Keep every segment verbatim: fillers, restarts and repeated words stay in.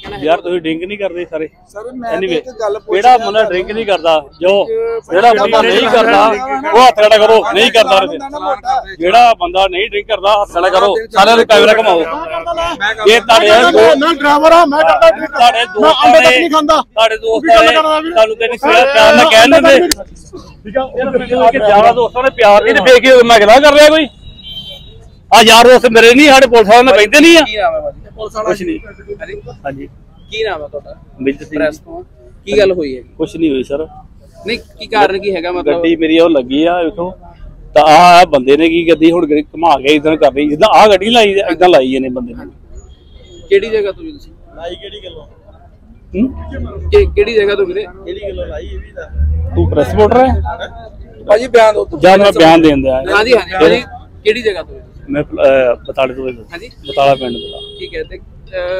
कहना यार तुसीं ड्रिंक नहीं करदे सारे सर मैं एनीवे एक गल जेड़ा बंदा ड्रिंक नहीं करदा जो जेड़ा बंदा नहीं करदा वो हत्थ खड़ा करो नहीं करदा जेड़ा बंदा नहीं ड्रिंक करदा हत्थ खड़ा करो सारे दे कैमरा घुमाओ ये ताड़े मैं ड्राइवर हां मैं करदा ड्रिंक ताड़े दोस्त अंडे तक नहीं खांदा ताड़े दोस्त तानू ते नहीं प्यार ना कह दिंदे ठीक है कि ज्यादा दोस्तां ने प्यार नहीं ते फेक मैं गला कर रहा कोई आ यार दोस्त मेरे नहीं साडे पुलिस वाले बैठे नहीं की नाम है भाजी पुलिस वाला कुछ नहीं हां जी की नाम है ਤੁਹਾਡਾ ਮਿੰਟ ਸਿੰਘ ਪ੍ਰੈਸ ਤੋਂ ਕੀ ਗੱਲ ਹੋਈ ਹੈ ਕੁਛ ਨਹੀਂ ਹੋਈ ਸਰ ਨਹੀਂ ਕੀ ਕਾਰਨ ਕੀ ਹੈਗਾ ਮਤਲਬ ਗੱਡੀ ਮੇਰੀ ਉਹ ਲੱਗੀ ਆ ਵੇਖੋ ਤਾਂ ਆ ਬੰਦੇ ਨੇ ਕੀ ਗੱਡੀ ਹੁਣ ਘੁਮਾ ਕੇ ਇਦਾਂ ਕਰ ਰਹੀ ਜਿੱਦਾਂ ਆ ਗੱਡੀ ਲਾਈ ਇਦਾਂ ਲਾਈ ਇਹਨੇ ਬੰਦੇ ਨੇ ਕਿਹੜੀ ਜਗ੍ਹਾ ਤੋਂ ਤੁਸੀਂ ਲਾਈ ਕਿਹੜੀ ਗੱਲੋਂ ਹੂੰ ਕਿ ਕਿਹੜੀ ਜਗ੍ਹਾ ਤੋਂ ਵੀਰੇ ਕਿਹੜੀ ਗੱਲੋਂ ਲਾਈ ਇਹ ਵੀ ਦਾ ਤੂੰ ਪ੍ਰੈਸ ਰਿਪੋਰਟਰ ਹੈ ਭਾਜੀ ਬਿਆਨ ਦੋ ਜਾਂ ਮੈਂ ਬਿਆਨ ਦੇਣ ਦਿਆ ਹਾਂਜੀ ਹਾਂਜੀ ਭਾਜੀ ਕਿਹੜੀ ਜਗ੍ਹਾ ਤੋਂ ਮੈਂ ਬਤਾਲੇ ਤੋਂ ਹਾਂਜੀ ਬਤਾਲਾ ਪਿੰਡ ਦਾ ਠੀਕ ਹੈ ਤੇ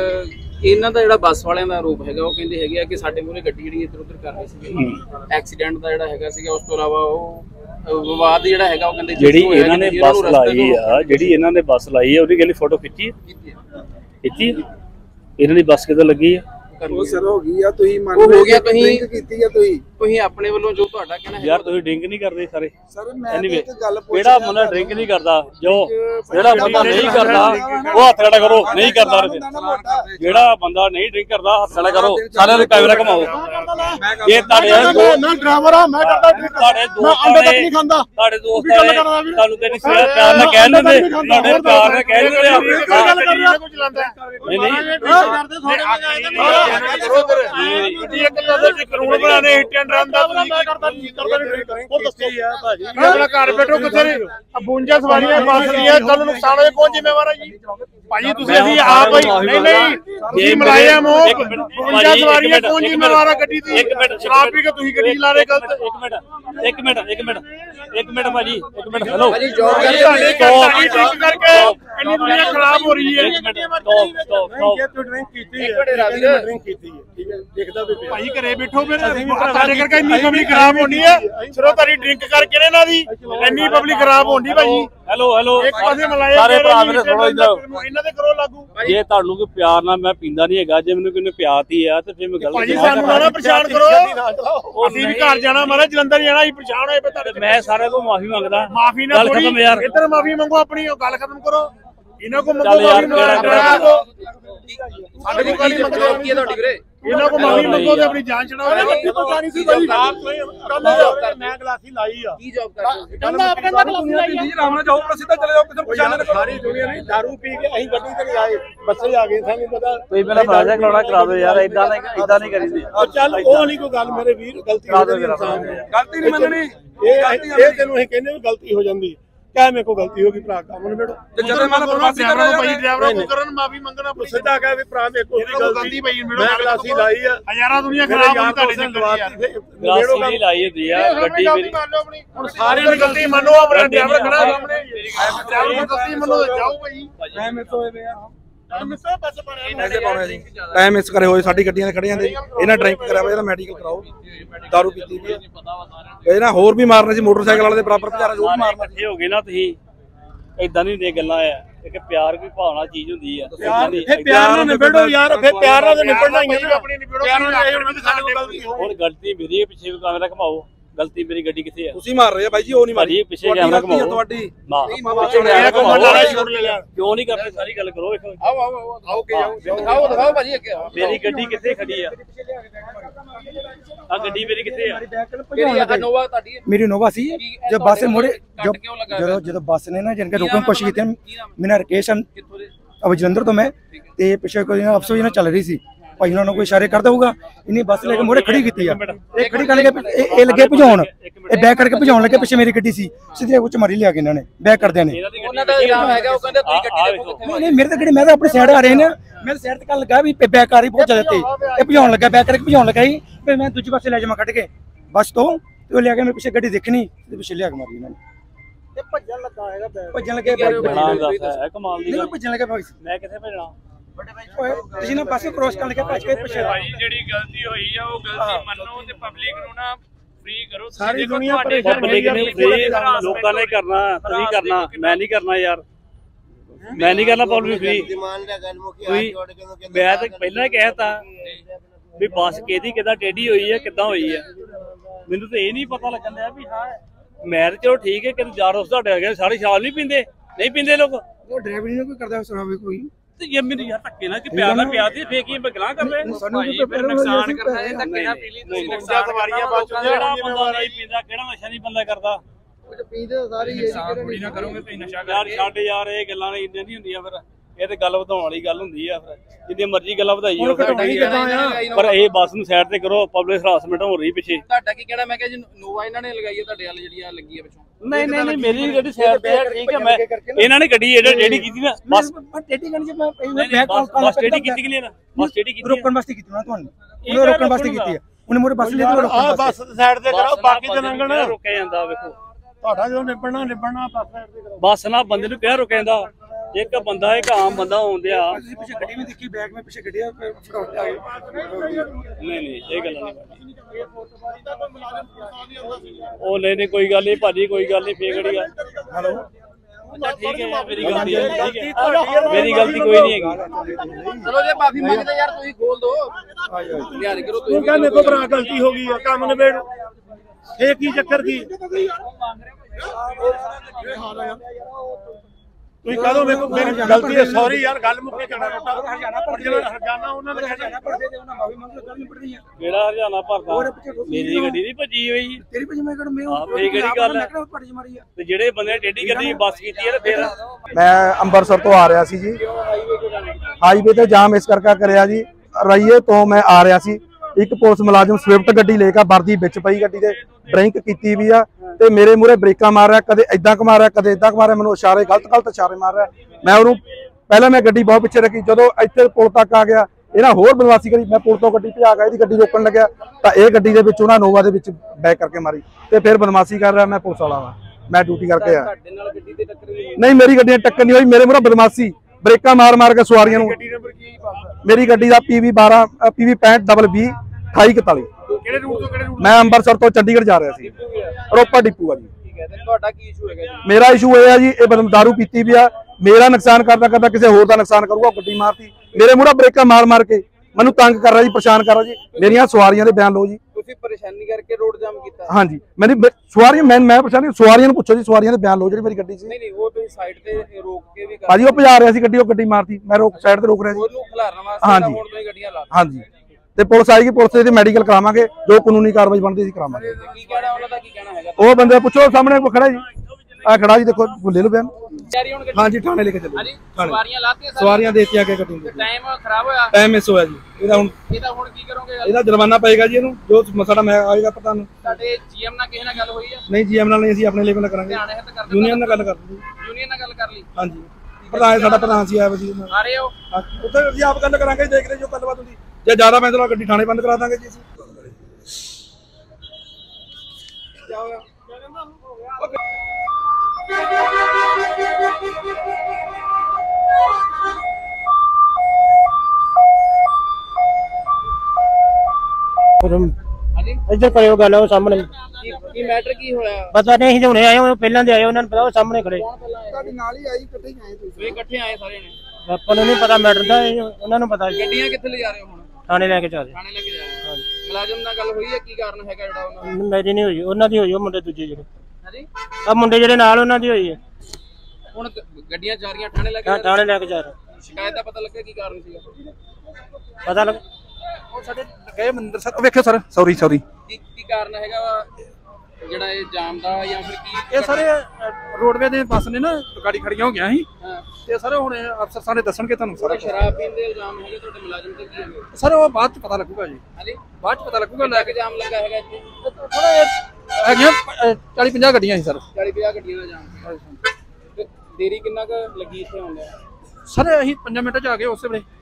ਇਹਨਾਂ ਦਾ ਜਿਹੜਾ ਬੱਸ ਵਾਲਿਆਂ ਦਾ ਆਰੋਪ ਹੈਗਾ ਉਹ ਕਹਿੰਦੇ ਹੈਗੇ ਆ ਕਿ ਸਾਡੇ ਮੂਹਰੇ ਗੱਡੀ ਜਿਹੜੀ ਇੱਧਰ ਉੱਧਰ ਕਰ ਰਹੀ ਸੀ ਐਕਸੀਡੈਂਟ ਦਾ ਜਿਹੜਾ ਹੈਗਾ ਸੀਗਾ ਉਸ ਤੋਂ ਇਲਾਵਾ ਉਹ ਵਿਵਾਦ ਜਿਹੜਾ ਹੈਗਾ ਉਹ ਕਹਿੰਦੇ ਜਿਹੜੀ ਇਹਨਾਂ ਨੇ ਬੱਸ ਲਾਈ ਆ ਜਿਹੜੀ ਇਹਨਾਂ ਨੇ ਬੱਸ ਲਾਈ ਆ ਉਹਦੀ ਕਹਿੰਦੀ ਫੋਟੋ ਖਿੱਚੀ ਖਿੱਚੀ ਇਹਨਾਂ ਦੀ ਬੱਸ ਕਿੱਦਾਂ ਲੱਗੀ ਆ ਉਹ ਸਰ ਹੋ ਗਈ ਆ ਤੁਸੀਂ ਮੰਨ ਹੋ ਗਿਆ ਤੁਸੀਂ ਕੀਤੀ ਆ ਤੁਸੀਂ ਤੁਸੀਂ ਆਪਣੇ ਵੱਲੋਂ ਜੋ ਤੁਹਾਡਾ ਕਹਿਣਾ ਹੈ ਯਾਰ ਤੁਸੀਂ ਡਰਿੰਕ ਨਹੀਂ ਕਰਦੇ ਸਾਰੇ ਸਰ ਮੈਂ ਇੱਕ ਗੱਲ ਪੁੱਛ ਜਿਹੜਾ ਬੰਦਾ ਡਰਿੰਕ ਨਹੀਂ ਕਰਦਾ ਜੋ ਜਿਹੜਾ ਬੰਦਾ ਨਹੀਂ ਕਰਦਾ ਉਹ ਹੱਥ ਖੜਾ ਕਰੋ ਨਹੀਂ ਕਰਦਾ ਜਿਹੜਾ ਬੰਦਾ ਨਹੀਂ ਡਰਿੰਕ ਕਰਦਾ ਹੱਥ ਖੜਾ ਕਰੋ ਸਾਰਿਆਂ ਦੇ ਕੈਮਰਾ ਘੁਮਾਓ ਇਹ ਤੁਹਾਡੇ ਮੈਂ ਡਰਾਈਵਰ ਹਾਂ ਮੈਂ ਕਰਦਾ ड्रिंक ਤੁਹਾਡੇ ਦੋਸਤ ਅੰਡੇ ਤੱਕ ਨਹੀਂ ਖਾਂਦਾ ਤੁਹਾਡੇ ਦੋਸਤ ਨੇ ਤੁਹਾਨੂੰ ਤੇ ਨਹੀਂ ਪਿਆਰ ਨਾਲ ਕਹਿ ਦਿੰਦੇ ਤੁਹਾਡੇ ਪਿਆਰ ਨਾਲ ਕਹਿ ਦਿੰਦੇ ਗੱਲ ਕਰ ਰਿਹਾ ਕੋਈ ਚਲਾਉਂਦਾ ਨਹੀਂ ਨਹੀਂ ਕਰਦੇ ਥੋੜੇ ਗੱਡੀ ਇੱਕ ਲੱਦੇ ਚ ਕਾਨੂੰਨ ਬਣਾਣੇ ਹਿੱਟ ਐਂਡ ਰਨ ਦਾ ਤੁਸੀਂ ਮੈਂ ਕਰਦਾ ਨਹੀਂ ਕਰਦਾ ਨਹੀਂ ਉਹ ਦੱਸੋ ਯਾਰ ਭਾਜੀ ਆਪਣਾ ਘਰ ਬੈਠੋ ਕਿੱਥੇ ਨੇ ਬਵੰਜਾ ਸਵਾਰੀਆਂ ਬੱਸ ਦੀਆਂ ਕੱਲ ਨੁਕਸਾਨ ਹੋਏ ਕੌਣ ਜ਼ਿੰਮੇਵਾਰ ਹੈ ਜੀ ਭਾਜੀ ਤੁਸੀਂ ਅਸੀਂ ਆਪ ਨਹੀਂ ਨਹੀਂ ਜੀ ਮਲਾਇਆ ਮੋ ਬਵੰਜਾ ਸਵਾਰੀਆਂ ਕੌਣ ਜ਼ਿੰਮੇਵਾਰ ਹੈ ਗੱਡੀ ਦੀ ਸ਼ਰਾਬ ਪੀ ਕੇ ਤੁਸੀਂ ਗੱਡੀ ਚਲਾ ਰਹੇ ਗਲਤ ਇੱਕ ਮਿੰਟ ਇੱਕ ਮਿੰਟ ਇੱਕ ਮਿੰਟ ਇੱਕ ਮਿੰਟ ਭਾਜੀ ਇੱਕ ਮਿੰਟ ਹੈਲੋ ਭਾਜੀ ਜੋਬ ਤੁਹਾਡੇ ਤੁਹਾਡੀ ਡਰਿੰਕ ਕਰਕੇ ਇੰਨੀ ਦੁਨੀਆ ਖਰਾਬ ਹੋ ਰਹੀ ਹੈ ਇੱਕ ਮਿੰਟ ਸਟਾਪ ਸਟਾਪ ਤੂੰ ਡਰਿੰਕ ਕੀਤੀ ਹੈ ਡਰਿੰਕ ਕੀਤੀ ਹੈ ਠੀਕ ਹੈ ਦੇਖਦਾ ਵੀ ਭਾਈ ਘਰੇ ਬੈਠੋ ਫਿਰ ਸਾਡੇ ਕਰਕੇ ਇੰਨੀ ਪਬਲਿਕ ਖਰਾਬ ਹੋਣੀ ਹੈ ਸਿਰੋਂ ਤਾਰੀ ਡਰਿੰਕ ਕਰਕੇ ਇਹਨਾਂ ਦੀ ਇੰਨੀ ਪਬਲਿਕ ਖਰਾਬ ਹੋਣੀ ਭਾਈ ਹੈਲੋ ਹੈਲੋ ਇੱਕ ਪਾਸੇ ਮਲਾਇਆ ਸਾਰੇ ਭਰਾ ਮੇਰੇ ਸੁਣੋ ਇਧਰ ਇਹਨਾਂ ਦੇ ਕਰੋ ਲਾਗੂ ਜੇ ਤੁਹਾਨੂੰ ਕੋਈ ਪਿਆਰ ਨਾਲ ਮੈਂ ਪੀਂਦਾ ਨਹੀਂ ਹੈਗਾ ਜੇ ਮੈਨੂੰ ਕਿਨੇ ਪਿਆਤੀ ਆ ਤੇ ਫਿਰ ਮੈਂ ਗਲਤ ਭਾਜੀ ਸਾਨੂੰ ਨਾ ਪਰੇਸ਼ਾਨ ਕਰੋ ਅਸੀਂ ਵੀ ਘਰ ਜਾਣਾ ਮਾਰਾ ਜਲੰਧਰ ਜਾਣਾ ਅਸੀਂ ਪਰੇਸ਼ਾਨ ਹੋਏ ਪਏ ਤੁਹਾਡੇ ਮੈਂ ਸਾਰਿਆਂ ਤੋਂ ਮਾਫੀ ਮੰਗਦਾ ਮਾਫੀ ਨਾ ਗੱਲ ਖਤਮ ਯਾਰ ਇੱਧਰ ਮਾਫੀ ਮੰਗੋ ਆਪਣੀ ਗੱਲ ਖਤਮ ਕਰੋ ਇਹਨਾਂ ਕੋ ਮੰਗੋ ਮਾਫੀ ਮੰਗੋ ਸਾਡੇ ਕੋਲ ਗਾਲੀ ਮੰਗੋ ਕੀ ਹੈ ਤੁਹਾਡੀ ਵੀਰੇ ਇਹਨਾਂ ਕੋ ਮਾਫੀ ਮੰਗੋ ਤੇ ਆਪਣੀ ਜਾਨ ਛਡਾਓ ਇਹ ਪਰੇਸ਼ਾਨੀ ਸੀ ਭਾਈ ਮੈਂ ਗਲਾਸੀ ਲਾਈ ਆ ਕੀ ਜੌਬ ਕਰਦੇ ਹੋ ਕਹਿੰਦਾ ਕਹਿੰਦਾ ਗਲਾਸੀ ਲਾਈ ਆ ਆਰਾਮ ਨਾਲ ਜਾਓ ਸਿੱਧਾ ਚਲੇ ਜਾਓ ਕਿਸੇ ਪਛਾਣ ਨਾ ਸਾਰੀ ਦੁਨੀਆ ਨਹੀਂ ਦਾਰੂ ਪੀ ਕੇ ਅਸੀਂ ਗੱਡੀ ਤੇ ਆਏ ਬੱਸੇ ਆ ਗਏ ਸਾਨੂੰ ਪਤਾ ਕੋਈ ਪਹਿਲਾਂ ਫਰਾਜ਼ਾ ਕਰਾਉਣਾ ਕਰਾ ਦਿਓ ਯਾਰ ਇਦਾਂ ਨਹੀਂ ਇਦਾਂ ਨਹੀਂ ਕਰੀਦੀ ਚੱਲ ਉਹ ਨਹੀਂ ਕੋਈ ਗੱਲ ਮੇਰੇ ਵੀਰ ਗਲਤੀ ਹੋ ਜਾਂਦੀ ਇਨਸਾਨ ਦੀ ਗਲਤੀ ਨਹੀਂ ਮੰਨਣੀ ਇਹ ਇਹ ਤੈਨੂੰ ਅਸੀਂ ਕਹਿੰਦੇ ਵੀ ਗਲਤੀ ਹੋ ਜਾਂਦੀ ਕਹਿ ਮੇਰੇ ਕੋ ਗਲਤੀ ਹੋ ਗਈ ਭਰਾ ਕੰਮ ਨੂੰ ਬੇੜੋ ਤੇ ਜਦੋਂ ਮੈਂ ਪ੍ਰਵਾਸੀ ਕਰ ਰਿਹਾ ਭਾਈ ਡਰਾਈਵਰਾਂ ਕੋ ਕਰਨ ਮਾਫੀ ਮੰਗਣਾ ਸਿੱਧਾ ਕਹਿ ਵੀ ਭਰਾ ਮੇਰੇ ਕੋ ਗਲਤੀ ਪਈ ਮੈਂ ਗਲਾਸੀ ਲਾਈ ਆ ਹਜ਼ਾਰਾਂ ਦੁਨੀਆ ਖਰਾਬ ਹੋਈ ਤੁਹਾਡੇ ਚੱਕਰ ਯਾਰ ਗਲਾਸੀ ਨਹੀਂ ਲਾਈ ਹੁੰਦੀ ਆ ਗੱਡੀ ਮੇਰੀ ਹੁਣ ਸਾਰਿਆਂ ਦੀ ਗਲਤੀ ਮੰਨੋ ਆਪਣਾ ਡਰਾਈਵਰ ਖੜਾ ਸਾਹਮਣੇ ਡਰਾਈਵਰ ਦੀ ਗਲਤੀ ਮੰਨੋ ਜਾਓ ਭਾਈ ਮੈਂ ਮਿਸ ਹੋਏ ਵੇ ਯਾਰ ਮਿਸਾ ਪੈਸੇ ਪਾਣੇ ਪੈਸੇ ਪਾਉਣੇ ਜੀ ਟਾਈਮ ਮਿਸ ਕਰੇ ਹੋਏ ਸਾਡੀ ਗੱਡੀਆਂ ਖੜੀਆਂ ਦੇ ਇਹਨਾਂ ਡਰਿੰਕ ਕਰਿਆ ਵਾ ਇਹਦਾ ਮੈਡੀਕਲ ਕਰਾਓ ਦਾਰੂ ਪੀਤੀ ਵੀ ਇਹ ਨਾ ਹੋਰ ਵੀ ਮਾਰਨੇ ਸੀ ਮੋਟਰਸਾਈਕਲ ਵਾਲੇ ਦੇ ਬਰਾਬਰ ਵਿਚਾਰਾ ਜੋ ਵੀ ਮਾਰਨਾ ਇਕੱਠੇ ਹੋ ਗਏ ਨਾ ਤੁਸੀਂ ਇਦਾਂ ਨਹੀਂ ਹੁੰਦੀਆਂ ਗੱਲਾਂ ਆ ਇੱਕ ਪਿਆਰ ਕੋਈ ਭਾਵਨਾ ਚੀਜ਼ ਹੁੰਦੀ ਆ ਫੇ ਪਿਆਰ ਨਾਲ ਨਿਬੜੋ ਯਾਰ ਫੇ ਪਿਆਰ ਨਾਲ ਨਿਬੜਨਾ ਹੀ ਹੈ ਆਪਣੀ ਨਿਬੜੋ ਪਿਆਰ ਨਾਲ ਇਹ ਹੁਣ ਸਾਡੇ ਕੋਲ ਗਲਤੀ ਹੋ ਹੁਣ ਗਲਤੀ ਮੇਰੀ ਪਿੱਛੇ ਕੈਮਰਾ ਘਮਾਓ ਗਲਤੀ ਮੇਰੀ ਗੱਡੀ ਕਿੱਥੇ ਆ ਤੁਸੀਂ ਮਾਰ ਰਹੇ ਆ ਬਾਈ ਜੀ ਉਹ ਨਹੀਂ ਮਾਰੀ ਪਿੱਛੇ ਕੈਮਰਾ ਘਮਾਓ ਤੁਹਾਡੀ ਨਾ ਪਿੱਛੇ ਕੈਮਰਾ ਘਮਾਓ ਕਿਉਂ ਨਹੀਂ ਕਰਦੇ ਸਾਰੀ ਗੱਲ ਕਰੋ ਵੇਖੋ ਆਓ ਆਓ ਆਓ ਕੇ ਆਓ ਦਿਖਾਓ ਦਿਖਾਓ ਭਾਜੀ ਅੱਗੇ ਮੇਰੀ ਗੱਡੀ ਕਿੱਥੇ ਖੜੀ ਆ ਆ ਗੱਡੀ ਮੇਰੀ ਕਿੱਥੇ ਆ ਕਿਹੜੀ ਆ ਨੋਵਾ ਤੁਹਾਡੀ मेरी नोवा सी जब बस से मोड़े जब जो जो बस ने ना जिनके रोकने की कोशिश की थी मैंने राकेश अब जलंधर तो मैं ते पिछले कोई अफसोस ना चल रही सी भाई उन्होंने कोई इशारे करता होगा इन्हीं बस लेके मोड़े खड़ी की थी ये खड़ी करने के ये लगे भजाउन ये बैक करके भजाउन लगे पिछे मेरी गड्डी सी सीधे कुछ मारी लिया के इन्होंने बैक कर देने ਉਹਨਾਂ ਦਾ ਇਲਜ਼ਾਮ ਹੈਗਾ ਉਹ ਕਹਿੰਦੇ ਤੁਸੀਂ ਗੱਡੀ ਦੇ ਕੋਲ नहीं नहीं मेरे तो गड्डी मैं तो अपनी साइड आ रहे हैं मेरे साइड तक लगा भी बैक आ रही बहुत ज्यादा थी ये भजाउन लगा बैक करके भजाउन लगा ही फिर मैं दूसरे पासे ले जावा कट के बस तो तो ले आके मैं पीछे गड्डी देखनी ते पीछे ले आके मारी इन्होंने ये भजन लगा हैगा भजन लगे ਹੈ ਕਮਾਲ ਦੀ नहीं भजन लगे भाई ਮੈਂ ਕਿੱਥੇ ਭਜਣਾ ਤੁਸੀਂ ਨਾ ਪਾਸੇ ਕ੍ਰੋਸ ਕਰ ਕੇ ਭੱਜ ਕੇ ਪਿੱਛੇ ਭਾਈ ਜਿਹੜੀ ਗਲਤੀ ਹੋਈ ਆ ਉਹ ਗਲਤੀ ਮੰਨੋ ਤੇ ਪਬਲਿਕ ਨੂੰ ਨਾ ਫ੍ਰੀ ਕਰੋ ਸਾਰੀ ਦੁਨੀਆ ਪਬਲਿਕ ਨੇ ਫ੍ਰੀ ਲੋਕਾਂ ਨੇ ਕਰਨਾ ਤੁਸੀਂ ਕਰਨਾ ਮੈਂ ਨਹੀਂ ਕਰਨਾ ਯਾਰ ਮੈਂ ਨਹੀਂ ਕਰਨਾ ਪਬਲਿਕ ਫ੍ਰੀ ਕੋਈ। ਮੈਂ ਤਾਂ ਪਹਿਲਾਂ ਹੀ ਕਹਿਤਾ ਵੀ ਬੱਸ ਕਿਹਦੀ ਕਿੱਦਾਂ ਟੇਢੀ ਹੋਈ ਹੈ ਕਿੱਦਾਂ ਹੋਈ ਹੈ, ਮੈਨੂੰ ਤਾਂ ਇਹ ਨਹੀਂ ਪਤਾ ਲੱਗਣ ਡਿਆ ਵੀ ਹਾਂ ਮੈਂ ਚਲੋ ਠੀਕ ਹੈ ਕਿ ਯਾਰ ਉਸ ਤੁਹਾਡੇ ਹੈਗੇ ਸਾਰੇ ਸ਼ਰਾਬ ਨਹੀਂ ਪੀਂਦੇ, ਨਹੀਂ ਪੀਂਦੇ ਲੋਕ, ਉਹ ਡਰਾਈਵਰ ਨਹੀਂ ਕੋਈ ਕਰਦਾ ਸ਼ਰਾਬ ਕੋਈ ਤੇ ਇਹ ਮੈਨੂੰ ਯਾਰ ਧੱਕੇ ਨਾਲ ਕਿ ਪਿਆਰ ਨਾਲ ਪਿਆਰ ਦੀ ਫੇਕ ਹੀ ਬਗਲਾ ਕਰ ਰਹੇ ਨੁਕਸਾਨ ਕਰਦਾ ਹੈ ਧੱਕੇ ਨਾਲ ਪੀ ਲਈ ਤੁਸੀਂ ਨੁਕਸਾਨ ਸਵਾਰੀਆਂ ਬਚ ਜਿਹੜਾ ਬੰਦਾ ਨਹੀਂ ਪੀਂਦਾ ਕਿਹੜਾ ਨਸ਼ਾ ਨਹੀਂ ਬੰਦਾ ਕਰਦਾ ਪੀਂਦੇ ਸਾਰੀ ਕੁੜੀ ਨਾ ਕਰੋਗੇ ਤੁਸੀਂ ਨਸ਼ਾ ਯਾਰ ਛੱਡ ਯਾਰ ਇਹ ਗੱਲਾਂ ਨੇ ਇੰਨੀਆਂ ਨਹੀਂ ਹੁੰਦੀਆਂ ਫਿਰ ਇਹ ਤੇ ਗੱਲ ਵਧਾਉਣ ਵਾਲੀ ਗੱਲ ਹੁੰਦੀ ਆ ਫਿਰ ਜਿੰਨੀ ਮਰਜ਼ੀ ਗੱਲਾਂ ਵਧਾਈ ਜਾਓ ਪਰ ਇਹ ਬੱਸ ਨੂੰ ਸਾਈਡ ਤੇ ਕਰੋ ਪਬਲਿਕ ਹਰਾਸਮੈਂਟ ਹੋ ਰਹੀ ਪਿੱਛੇ। ਤੁਹਾਡਾ ਕੀ ਕਹਿਣਾ? ਮੈਂ ਕਿਹਾ ਜੀ ਨੋਵਾ ਇਹਨਾਂ ਨੇ ਲਗਾਈ ਹੈ ਤੁਹਾਡੇ ਵਾਲ ਜਿਹੜੀ ਆ ਲੱਗੀ ਹੈ ਪਿੱਛੋਂ। ਨਹੀਂ ਨਹੀਂ ਨਹੀਂ ਮੇਰੀ ਗੱਡੀ ਸਾਈਡ ਤੇ ਠੀਕ ਹੈ, ਮੈਂ ਇਹਨਾਂ ਨੇ ਗੱਡੀ ਜਿਹੜੀ ਕੀਤੀ ਨਾ ਬੱਸ ਟੇਢੀ ਗਣ ਚ ਮੈਂ ਬੱਸ ਟੇਢੀ ਕੀਤੀ ਕਿ ਨਹੀਂ ਨਾ ਬੱਸ ਟੇਢੀ ਕੀਤੀ ਰੋਕਣ ਵਾਸਤੇ ਕੀਤੀ ਨਾ ਤੁਹਾਨੂੰ ਉਹਨੇ ਰੋਕਣ ਵਾਸਤੇ ਕੀਤੀ ਹੈ ਉਹਨੇ ਮੋਰੇ ਬੱਸ ਲਈ ਆਹ ਬੱਸ ਸਾਈਡ ਤੇ ਕਰੋ ਬਾਕੀ ਤੇ ਲੰਘਣ ਰੁਕਿਆ ਜਾਂਦਾ ਵੇਖੋ ਤੁਹਾਡਾ ਜਦੋਂ ਨਿਬੜਨਾ ਨਿਬੜਨਾ ਬੱਸ ਸਾਈਡ ਤੇ ਕਰੋ। ਬੱਸ ਨਾਲ ਬੰਦੇ ਨੂੰ ਕਿਹਾ ਰੁਕਿਆਂਦਾ ਇੱਕ ਬੰਦਾ ਇੱਕ ਆਮ ਬੰਦਾ ਹੁੰਦਿਆ ਪਿੱਛੇ ਗੱਡੀ ਵੀ ਦੇਖੀ ਬੈਗ ਮੈਂ ਪਿੱਛੇ ਗੱਡੀ ਫਟਾਫਟ ਆ ਗਈ। ਨਹੀਂ ਨਹੀਂ ਇਹ ਗੱਲਾਂ ਨਹੀਂ ਉਹ ਨਹੀਂ ਨਹੀਂ ਕੋਈ ਗੱਲ ਨਹੀਂ ਭਾਜੀ ਕੋਈ ਗੱਲ ਨਹੀਂ ਫੇਰ ਕਿਹੜੀ ਗੱਲ ਹੈਲੋ ਅੱਛਾ ਠੀਕ ਹੈ ਮੇਰੀ ਗਲਤੀ ਹੈ ਠੀਕ ਹੈ ਮੇਰੀ ਗਲਤੀ ਕੋਈ ਨਹੀਂ ਹੈਗੀ। ਚਲੋ ਜੇ ਮਾਫੀ ਮੰਗਦੇ ਯਾਰ ਤੁਸੀਂ ਖੋਲ ਦੋ ਯਾਰ ਕਰੋ ਤੁਸੀਂ। ਤੂੰ ਕਹਿੰਦੇ ਕੋ ਭਰਾ ਗਲਤੀ ਹੋ ਗਈ ਆ ਕੰਮ ਨਿਬੇੜ ਇਹ ਕੀ ਚੱਕਰ ਕੀ ਤੁਸੀਂ ਕਹਦੋ ਵੇਖੋ ਮੇਰੀ ਗਲਤੀ ਹੈ ਸੌਰੀ ਯਾਰ ਗੱਲ ਮੁੱਕੇ ਜਾਣਾ ਹਰਜਾਨਾ ਪਰ ਜਿਹੜਾ ਹਰਜਾਨਾ ਉਹਨਾਂ ਨੇ ਹਰਜਾਨਾ ਪੜਦੇ ਤੇ ਉਹਨਾਂ ਮਾਫੀ ਮੰਗ ਗੱਲ ਨਹੀਂ ਪੜਦੀ ਹੈ ਕਿਹੜਾ ਹਰਜਾਨਾ ਭਰਦਾ ਮੇਰੀ ਗੱਡੀ ਨਹੀਂ ਭੱਜੀ ਹੋਈ ਤੇਰੀ ਭਜੀ ਮੈਂ ਕਰ ਮੈਂ ਆਹ ਫੇਰ ਕਿਹੜੀ ਗੱਲ ਹੈ ਪੜੀ ਮਾਰੀ ਆ ਤੇ ਜਿਹੜੇ ਬੰਦੇ ਨੇ ਟੇਢੀ ਗੱਡੀ ਬੱਸ ਕੀਤੀ ਹੈ ਤੇ ਫੇਰ ਮੈਂ ਅੰਮ੍ਰਿਤਸਰ ਤੋਂ ਆ ਰਿਹਾ ਸੀ ਜੀ, ਹਾਈਵੇ ਤੇ ਜਾਮ ਇਸ ਕਰਕੇ ਕਰਿਆ ਜੀ, ਰਈਏ ਤੋਂ ਮੈਂ ਆ ਰਿਹਾ ਸੀ, ਇੱਕ ਪੁਲਿਸ ਮੁਲਾਜ਼ਮ ਸਵਿਫਟ ਗੱਡੀ ਲੈ ਕੇ ਵਰਦੀ ਵਿੱਚ ਪਈ ਗੱਡੀ ਦੇ ਡਰਿੰਕ ਕੀਤੀ ਵੀ ਆ ਤੇ ਮੇਰੇ ਮੂਹਰੇ ਬ੍ਰੇਕਾਂ ਮਾਰ ਰਿਹਾ, ਕਦੇ ਇਦਾਂ ਘੁਮਾ ਰਿਹਾ ਕਦੇ ਇਦਾਂ ਘੁਮਾ ਰਿਹਾ, ਮੈਨੂੰ ਇਸ਼ਾਰੇ ਗਲਤ ਗਲਤ ਇਸ਼ਾਰੇ ਮਾਰ ਰਿਹਾ। ਮੈਂ ਉਹਨੂੰ ਪਹਿਲਾਂ ਮੈਂ ਗੱਡੀ ਬਹੁਤ ਪਿੱਛੇ ਰੱਖੀ, ਜਦੋਂ ਇੱਥੇ ਪੁਲ ਤੱਕ ਆ ਗਿਆ ਇਹਨਾਂ ਹੋਰ ਬਦਮਾਸ਼ੀ ਕਰੀ, ਮੈਂ ਪੁਲ ਤੋਂ ਗੱਡੀ ਭਜਾ ਕੇ ਇਹਦੀ ਗੱਡੀ ਰੋਕਣ ਲੱਗਿਆ ਤਾਂ ਇਹ ਗੱਡੀ ਦੇ ਵਿੱਚ ਉਹਨਾਂ ਨੋਵਾ ਦੇ ਵਿੱਚ ਬੈਕ ਕਰਕੇ ਮਾਰੀ ਤੇ ਫਿਰ ਬਦਮਾਸ਼ੀ ਕਰ ਰਿਹਾ। ਮੈਂ ਪੁਲਿਸ ਵਾਲਾ ਵਾਂ, ਮੈਂ ਡਿਊਟੀ ਕਰਕੇ ਆ। ਤੁਹਾਡੇ ਨਾਲ ਗੱਡੀ ਤੇ ਟੱਕਰ ਹੋਈ? ਨਹੀਂ ਮੇਰੀ ਗੱਡੀ ਨਾਲ ਟੱਕਰ ਨਹੀਂ ਹੋਈ, ਮੇਰੇ ਮੂਹਰੇ ਬਦਮਾਸ਼ੀ ਬ੍ਰੇਕਾਂ ਮਾਰ ਮਾਰ ਕੇ ਸਵਾਰੀਆਂ ਨੂੰ। ਮੇਰੀ ਗੱਡੀ ਦਾ ਪੀਵੀ ਬਾਰਾਂ ਪੀਵੀ ਪੈਂਹਠ ਡਬਲ ਵੀਹ ਅਠਾਈ ਇਕਤਾਲੀ। ਕਿਹੜੇ ਰੂਟ ਤੋਂ ਕਿਹੜੇ ਰੂਟ ਮੈਂ ਅੰਮ੍ਰਿਤਸਰ ਤੋਂ ਚੰਡੀਗੜ੍ਹ ਜਾ ਰਿਹਾ ਸੀ, ਰੋਪੜ ਡਿਪੂ ਆ ਜੀ। ਠੀਕ ਹੈ ਤੇ ਤੁਹਾਡਾ ਕੀ ਇਸ਼ੂ ਹੈਗਾ ਜੀ? ਮੇਰਾ ਇਸ਼ੂ ਇਹ ਆ ਜੀ, ਇਹ ਬੰਦਾ ਦਾਰੂ ਪੀਤੀ ਵੀ ਆ, ਮੇਰਾ ਨੁਕਸਾਨ ਕਰਦਾ ਕਰਦਾ ਕਿਸੇ ਹੋਰ ਦਾ ਨੁਕਸਾਨ ਕਰੂਗਾ। ਗੱਡੀ ਮਾਰਤੀ ਮੇਰੇ ਮੂਹਰੇ ਬ੍ਰੇਕਾਂ ਮਾਰ ਮਾਰ ਕੇ ਮੈਨੂੰ ਤੰਗ ਕਰ ਰਿਹਾ ਜੀ, ਪਰੇਸ਼ਾਨ ਕਰ ਰਿਹਾ ਜੀ। ਮੇਰੀਆਂ ਸਵਾਰੀਆਂ ਦੇ ਬਿਆਨ ਲਓ ਜੀ। ਤੁਸੀਂ ਪਰੇਸ਼ਾਨੀ ਕਰਕੇ ਰੋਡ ਜਾਮ ਕੀਤਾ? ਹਾਂਜੀ ਮੇਰੀ ਸਵਾਰੀਆਂ ਮੈਂ ਮੈਂ ਪਰੇਸ਼ਾਨੀ ਸਵਾਰੀਆਂ ਨੂੰ ਪੁੱਛੋ ਜੀ, ਸਵਾਰੀਆਂ ਦੇ ਬਿਆਨ ਲਓ ਜਿਹੜੀ ਮੇਰੀ ਗੱਡੀ ਸੀ। ਨਹੀਂ ਨਹੀਂ ਉਹ ਤੁਸੀਂ ਸਾਈਡ ਤੇ ਰੋਕ ਕੇ ਵੀ ਕਰ ਭਾਜੀ ਉਹ ਭਜਾ ਰਿਹਾ ਸੀ ਗੱਡੀ, ਉਹ ਗੱਡੀ ਮਾਰਤੀ, ਮੈਂ ਰੋਕ ਸਾਈਡ ਤੇ ਰੋਕ ਰਿਹਾ ਸੀ। ਉਹਨੂੰ ਖਿਲਾਰਨ ਵਾਸਤੇ ਹਾਂਜੀ। ਹੁਣ ਤੁਸੀਂ ਗੱਡੀਆਂ ਲਾ ਹਾਂਜੀ ਤੇ ਪੁਲਿਸ ਆਏਗੀ, ਪੁਲਿਸ ਦੇ ਮੈਡੀਕਲ ਕਰਾਵਾਂਗੇ, ਜੋ ਕਾਨੂੰਨੀ ਕਾਰਵਾਈ ਬਣਦੀ ਸੀ ਕਰਾਵਾਂਗੇ। ਕੀ ਕਹਿਣਾ ਉਹਨਾਂ ਦਾ, ਕੀ ਕਹਿਣਾ ਹੈਗਾ? ਉਹ ਬੰਦੇ ਪੁੱਛੋ, ਸਾਹਮਣੇ ਕੋ ਖੜਾ ਜੀ, ਆ ਖੜਾ ਜੀ, ਦੇਖੋ ਲੈ ਲਓ ਬਿਆਨ। ਤਿਆਰੀ ਹੁਣ ਗੱਡੀ? ਹਾਂਜੀ ਥਾਣੇ ਲੈ ਕੇ ਚੱਲੋ। ਹਾਂਜੀ ਸਵਾਰੀਆਂ ਲਾਤੀਆਂ ਸਾਰੀਆਂ? ਸਵਾਰੀਆਂ ਦੇਤੀਆਂ ਕਿ ਗੱਡੀ ਨੂੰ ਟਾਈਮ ਖਰਾਬ ਹੋਇਆ? ਟਾਈਮ ਮਿਸ ਹੋਇਆ ਜੀ, ਇਹਦਾ ਹੁਣ ਇਹਦਾ ਹੁਣ ਕੀ ਕਰੋਗੇ? ਇਹਦਾ ਜੁਰਮਾਨਾ ਪਏਗਾ ਜੀ ਇਹਨੂੰ, ਜੋ ਮਸਲਾ ਮੈਂ ਆਏਗਾ ਪਤਾ ਨੂੰ। ਤੁਹਾਡੇ ਜੀਐਮ ਨਾਲ ਕਿਸੇ ਨਾਲ ਗੱਲ ਹੋਈ ਹੈ? ਨਹੀਂ ਜੀਐਮ ਨਾਲ ਨਹੀਂ, ਅਸੀਂ ਆਪਣੇ ਲੈਵਲ ਨਾਲ ਕਰਾਂਗੇ, ਧਿਆਨ ਹੈ ਤਾਂ ਕਰ ਦਿਓ। ਯੂਨੀਅਨ ਨਾਲ ਗੱਲ ਕਰਦੇ ਜੀ। ਯੂਨੀਅਨ ਨਾਲ ਗੱਲ ਕਰ ਲਈ? ਹਾਂਜੀ ਪ੍ਰਧਾਨ ਸਾਡਾ ਪ੍ਰਧਾਨ ਸੀ ਆਇਆ ਵਜੀ ਆ ਰਹੇ ਹੋ? ਉੱਥੇ ਅਸੀਂ ਆਪ ਗੱਲ ਕਰਾਂਗੇ, ਦੇਖਦੇ ਜੋ ਗੱਲਬਾਤ ਹੁੰਦੀ, ਜੇ ਜ਼ਿਆਦਾ ਪੈਂਦਾ ਗੱਡੀ ਥਾਣੇ ਬੰਦ ਕਰਾ ਦਾਂਗੇ ਜੀ ਅਸੀਂ। क्या होगा? ਇੱਧਰ ਕਰਿਓ ਗੱਲ ਉਹ ਸਾਹਮਣੇ ਕੀ ਕੀ ਮੈਟਰ ਕੀ ਹੋਇਆ? ਪਤਾ ਨਹੀਂ ਅਸੀਂ ਹੁਣੇ ਆਏ ਉਹ ਪਹਿਲਾਂ ਦੇ ਆਏ ਉਹਨਾਂ ਨੂੰ ਪਤਾ ਉਹ ਸਾਹਮਣੇ ਖੜੇ ਤੁਹਾਡੇ ਨਾਲ ਹੀ ਆਈ ਇਕੱਠੇ ਹੀ ਆਏ ਤੁਸੀਂ? ਤੁਸੀਂ ਇਕੱਠੇ ਆਏ ਸਾਰੇ ਨੇ? ਆਪਾਂ ਨੂੰ ਨਹੀਂ ਪਤਾ ਮੈਟਰ ਦਾ ਇਹ ਉਹਨਾਂ ਨੂੰ ਪਤਾ ਗੱਡੀਆਂ ਕਿੱਥੇ ਲੈ ਜਾ ਰਹੇ ਹੋ ਹੁਣ? ਥਾਣੇ ਲੈ ਕੇ ਚੱਲਦੇ ਥਾਣੇ ਲੈ ਕੇ ਜਾ ਰਹੇ ਹੋ? ਮੁਲਾਜ਼ਮ ਨਾਲ ਗੱਲ ਹੋਈ ਹੈ, ਕੀ ਕਾਰਨ ਹੈਗਾ ਜਿਹੜਾ ਉਹਨਾਂ ਦਾ? ਮੇਰੀ ਨਹੀਂ ਹੋਈ, ਉਹਨਾਂ ਦੀ ਹੋਈ ਉਹ ਮੁੰਡੇ ਦੂਜੇ ਜਿਹੜੇ ਹਾਂਜੀ ਆ ਮੁੰਡੇ ਜਿਹੜੇ ਨਾਲ ਉਹਨਾਂ ਦੀ ਹੋਈ ਹੈ। ਹੁਣ ਗੱਡੀਆਂ ਜਾ ਰਹੀਆਂ ਥਾਣੇ ਲੈ ਕੇ? ਹਾਂ ਥਾਣੇ ਲੈ ਕੇ ਜਾ ਰਹੇ। ਸ਼ਿਕਾਇਤ ਦਾ ਪਤਾ ਲੱਗਾ ਕੀ ਕਾਰਨ ਸੀਗਾ? ਪਤਾ ਲੱਗ ਉਹ ਸਾਡੇ ਗਏ ਮਨਿੰਦਰ ਸਰ, ਵੇਖਿਓ ਸਰ, ਸੌਰੀ ਸੌਰੀ ਕੀ ਕੀ ਕਾਰਨ ਹੈਗਾ ਵਾ ਜਿਹੜਾ ਇਹ ਜਾਮ ਦਾ, ਜਾਂ ਫਿਰ ਕੀ? ਇਹ ਸਾਰੇ ਰੋਡਵੇ ਦੇ ਬੱਸ ਨੇ ਨਾ ਗਾੜੀ ਖੜੀਆਂ ਹੋ ਗਿਆ ਸੀ ਹਾਂ ਤੇ ਸਰ ਹੁਣ ਅਫਸਰ ਸਾਰੇ ਦੱਸਣਗੇ ਤੁਹਾਨੂੰ ਸਾਰਾ। ਸ਼ਰਾਬ ਪੀਣ ਦੇ ਇਲਜ਼ਾਮ ਹੈਗੇ ਤੁਹਾਡੇ ਮੁਲਾਜ਼ਮ ਤੇ, ਕੀ ਹੈਗੇ? ਸਰ ਉਹ ਬਾਅਦ ਚ ਪਤਾ ਲੱਗੂਗਾ ਜੀ, ਹਾਂਜੀ ਬਾਅਦ ਚ ਪਤਾ ਲੱਗੂਗਾ। ਲੈ ਕੇ ਜਾਮ ਲੱਗਾ ਹੈਗਾ ਇੱਥੇ? ਥੋੜਾ ਹੈਗੀਆਂ ਚਾਲੀ ਪੰਜਾਹ ਗੱਡੀਆਂ ਸੀ ਸਰ। ਚਾਲੀ ਪੰਜਾਹ ਗੱਡੀਆਂ ਦਾ ਜਾਮ। ਤੇ ਦੇਰੀ ਕਿੰਨਾ ਕੁ ਲੱਗੀ ਇੱਥੇ ਆਉਂਦਾ? ਸਰ ਅਸੀਂ ਪੰਜ ਮਿੰਟ ਚ ਆ ਗਏ ਉਸੇ ਵੇਲੇ।